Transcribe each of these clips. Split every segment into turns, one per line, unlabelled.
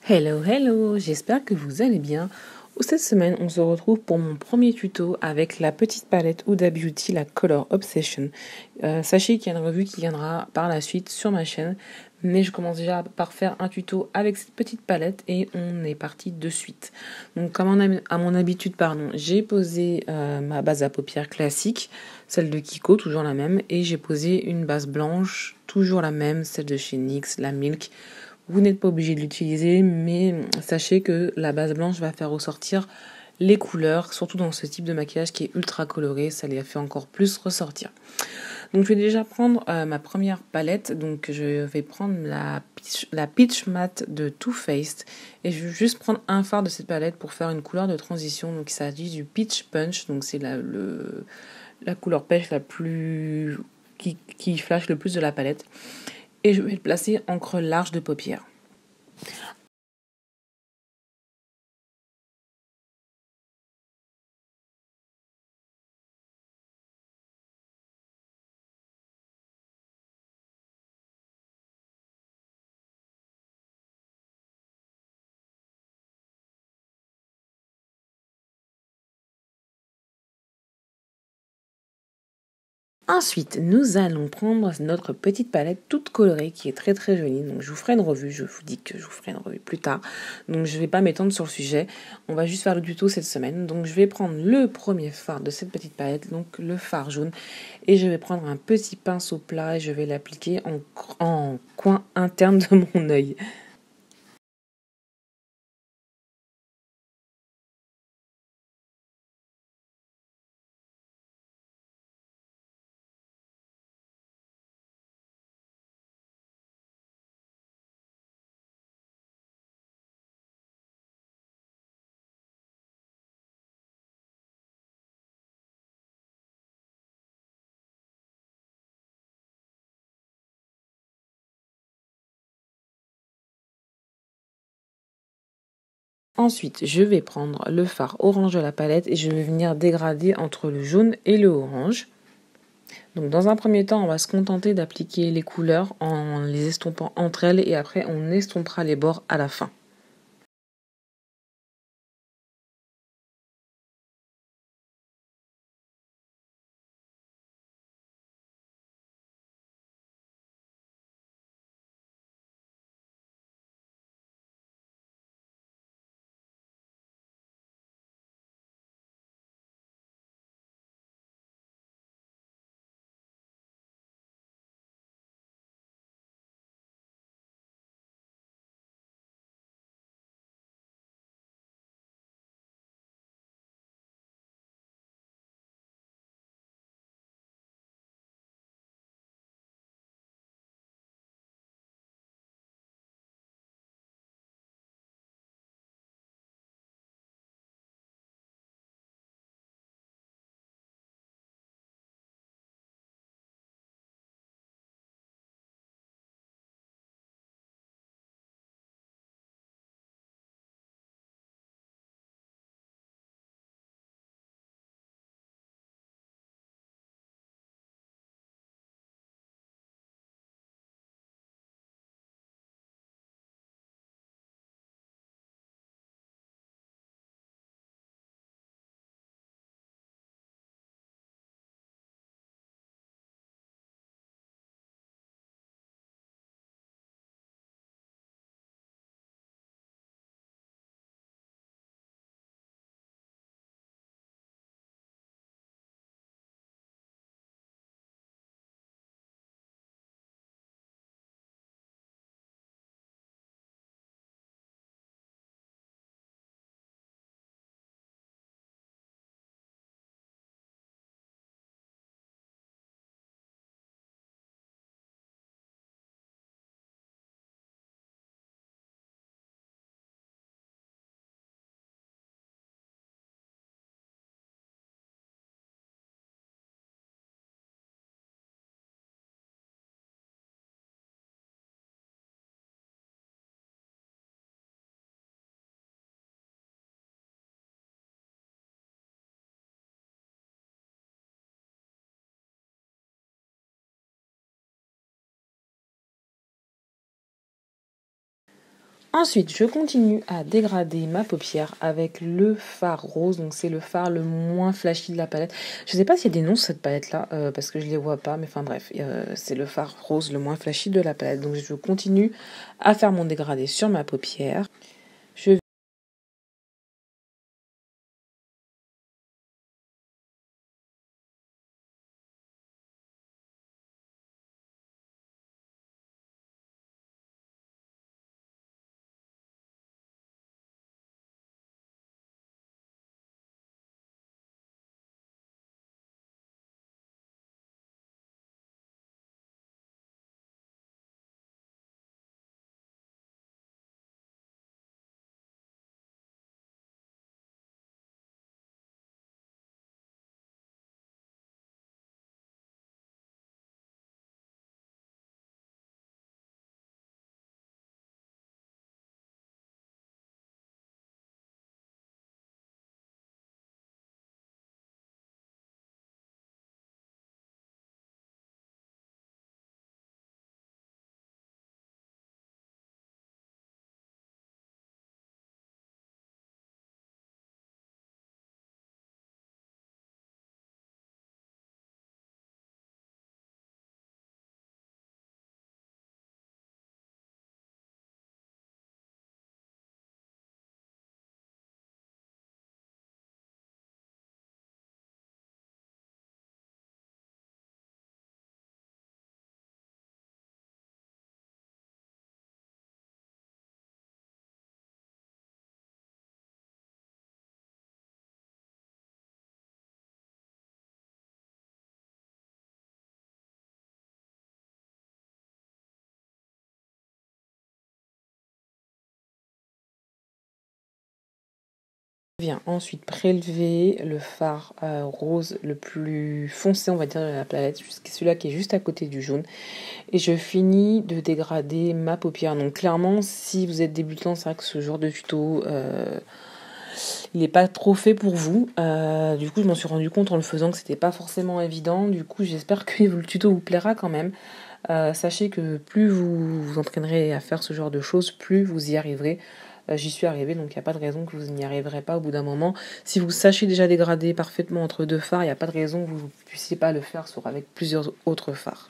Hello, hello, j'espère que vous allez bien. Cette semaine, on se retrouve pour mon premier tuto avec la petite palette Huda Beauty, la Color Obsession. Sachez qu'il y a une revue qui viendra par la suite sur ma chaîne, mais je commence déjà par faire un tuto avec cette petite palette et on est parti de suite. Donc comme à mon habitude, j'ai posé ma base à paupières classique, celle de Kiko, toujours la même, et j'ai posé une base blanche, toujours la même, celle de chez NYX, la Milk. Vous n'êtes pas obligé de l'utiliser, mais sachez que la base blanche va faire ressortir les couleurs, surtout dans ce type de maquillage qui est ultra coloré, ça les fait encore plus ressortir. Donc je vais déjà prendre ma première palette, donc je vais prendre la Peach Matte de Too Faced et je vais juste prendre un fard de cette palette pour faire une couleur de transition. Donc il s'agit du Peach Punch, donc c'est la couleur pêche la plus qui flash le plus de la palette. Et je vais le placer en creux large de paupières. Ensuite, nous allons prendre notre petite palette toute colorée qui est très très jolie. Donc je vous ferai une revue, je vous dis que je vous ferai une revue plus tard. Donc je ne vais pas m'étendre sur le sujet, on va juste faire le tuto cette semaine. Donc je vais prendre le premier fard de cette petite palette, donc le fard jaune. Et je vais prendre un petit pinceau plat et je vais l'appliquer en coin interne de mon œil. Ensuite, je vais prendre le fard orange de la palette et je vais venir dégrader entre le jaune et le orange. Donc dans un premier temps, on va se contenter d'appliquer les couleurs en les estompant entre elles et après on estompera les bords à la fin. Ensuite, je continue à dégrader ma paupière avec le fard rose. Donc, c'est le fard le moins flashy de la palette. Je ne sais pas s'il y a des noms sur cette palette-là, parce que je ne les vois pas. Mais enfin bref, c'est le fard rose le moins flashy de la palette. Donc, je continue à faire mon dégradé sur ma paupière. Je viens ensuite prélever le fard rose le plus foncé, on va dire, de la palette, jusqu'à celui-là qui est juste à côté du jaune. Et je finis de dégrader ma paupière. Donc clairement, si vous êtes débutant, c'est vrai que ce genre de tuto, il n'est pas trop fait pour vous. Du coup, je m'en suis rendu compte en le faisant que c'était pas forcément évident. Du coup, j'espère que le tuto vous plaira quand même. Sachez que plus vous vous entraînerez à faire ce genre de choses, plus vous y arriverez. J'y suis arrivée, donc il n'y a pas de raison que vous n'y arriverez pas au bout d'un moment. Si vous sachez déjà dégrader parfaitement entre deux fards, il n'y a pas de raison que vous ne puissiez pas le faire avec plusieurs autres fards.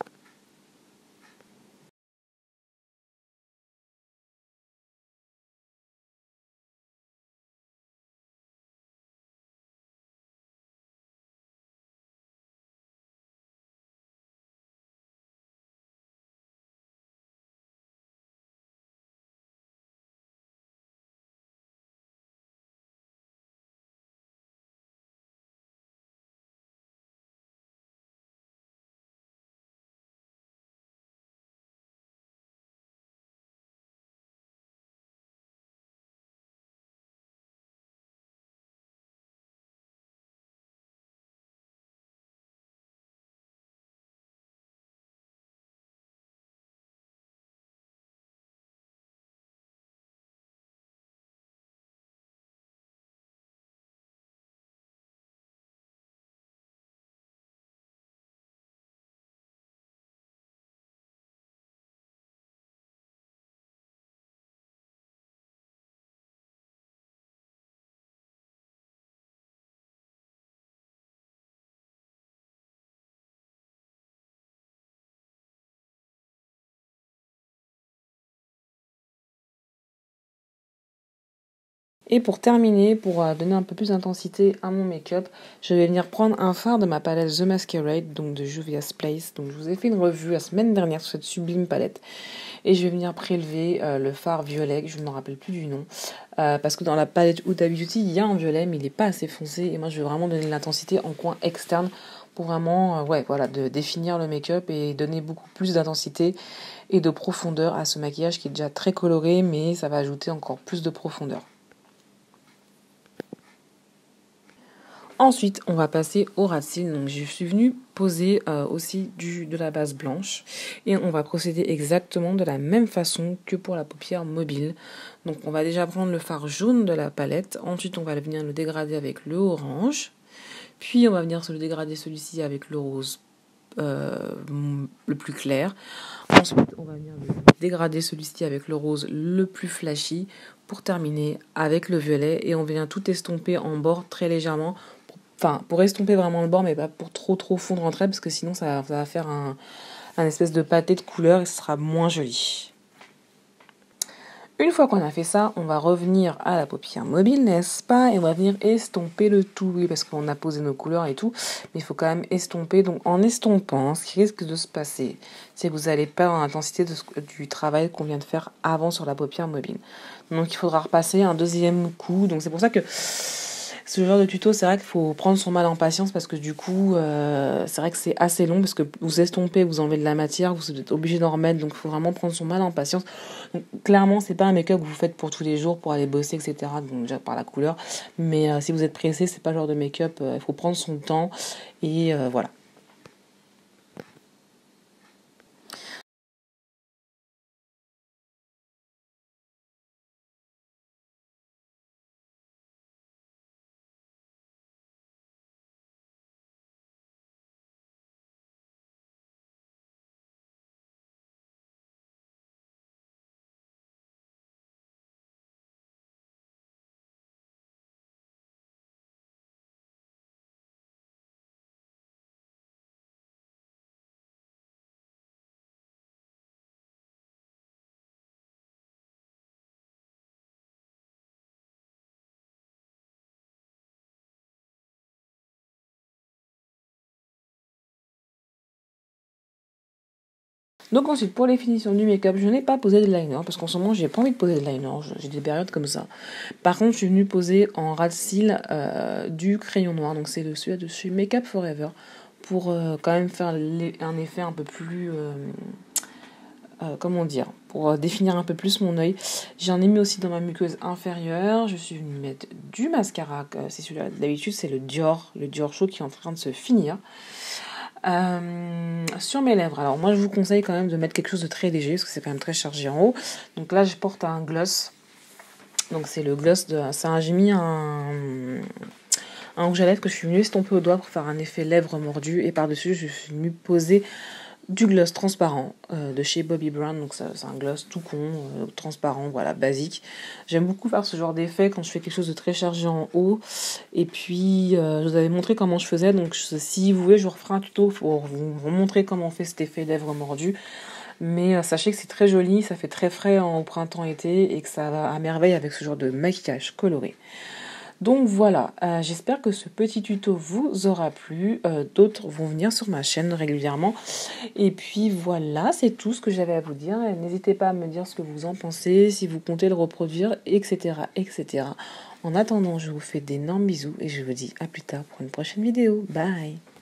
Et pour terminer, pour donner un peu plus d'intensité à mon make-up, je vais venir prendre un fard de ma palette The Masquerade, donc de Juvia's Place. Donc je vous ai fait une revue la semaine dernière sur cette sublime palette. Et je vais venir prélever le fard violet, je ne me rappelle plus du nom. Parce que dans la palette Huda Beauty, il y a un violet, mais il n'est pas assez foncé. Et moi, je veux vraiment donner de l'intensité en coin externe pour vraiment de définir le make-up et donner beaucoup plus d'intensité et de profondeur à ce maquillage qui est déjà très coloré, mais ça va ajouter encore plus de profondeur. Ensuite, on va passer au ras de cils. Donc, je suis venue poser aussi de la base blanche. Et on va procéder exactement de la même façon que pour la paupière mobile. Donc, on va déjà prendre le fard jaune de la palette. Ensuite, on va venir le dégrader avec le orange. Puis, on va venir se le dégrader celui-ci avec le rose le plus clair. Ensuite, on va venir dégrader celui-ci avec le rose le plus flashy pour terminer avec le violet et on vient tout estomper en bord très légèrement. Enfin, pour estomper vraiment le bord, mais pas pour trop fondre entre elles parce que sinon ça va faire un espèce de pâté de couleur et ce sera moins joli. Une fois qu'on a fait ça, on va revenir à la paupière mobile, n'est-ce pas? Et on va venir estomper le tout, oui, parce qu'on a posé nos couleurs et tout, mais il faut quand même estomper. Donc en estompant, ce qui risque de se passer, c'est que vous allez perdre l'intensité du travail qu'on vient de faire avant sur la paupière mobile. Donc il faudra repasser un deuxième coup. Donc c'est pour ça que ce genre de tuto, c'est vrai qu'il faut prendre son mal en patience parce que du coup, c'est vrai que c'est assez long parce que vous estompez, vous enlevez de la matière, vous êtes obligé d'en remettre, donc il faut vraiment prendre son mal en patience. Donc, clairement, c'est pas un make-up que vous faites pour tous les jours, pour aller bosser, etc. Donc déjà par la couleur, mais si vous êtes pressé, c'est pas le genre de make-up, il faut prendre son temps et voilà. Donc ensuite, pour les finitions du make-up, je n'ai pas posé de liner parce qu'en ce moment, j'ai pas envie de poser de liner. J'ai des périodes comme ça. Par contre, je suis venue poser en ras de cils du crayon noir. Donc c'est celui de chez Make Up Forever pour quand même faire un effet un peu plus... comment dire, pour définir un peu plus mon œil. J'en ai mis aussi dans ma muqueuse inférieure. Je suis venue mettre du mascara. C'est celui-là. D'habitude, c'est le Dior Show qui est en train de se finir. Sur mes lèvres, alors moi je vous conseille quand même de mettre quelque chose de très léger parce que c'est quand même très chargé en haut. Donc là je porte un gloss, donc c'est le gloss de ça. J'ai mis un rouge à lèvres que je suis venue estomper au doigt pour faire un effet lèvres mordues et par dessus je suis venue poser du gloss transparent de chez Bobbi Brown. Donc ça, c'est un gloss tout con, transparent, voilà, basique. J'aime beaucoup faire ce genre d'effet quand je fais quelque chose de très chargé en haut. Et puis je vous avais montré comment je faisais, donc si vous voulez je vous referai un tuto pour vous montrer comment on fait cet effet lèvres mordues. Mais sachez que c'est très joli, ça fait très frais au printemps-été et que ça va à merveille avec ce genre de maquillage coloré. Donc voilà, j'espère que ce petit tuto vous aura plu. D'autres vont venir sur ma chaîne régulièrement. Et puis voilà, c'est tout ce que j'avais à vous dire. N'hésitez pas à me dire ce que vous en pensez, si vous comptez le reproduire, etc. etc. En attendant, je vous fais d'énormes bisous et je vous dis à plus tard pour une prochaine vidéo. Bye!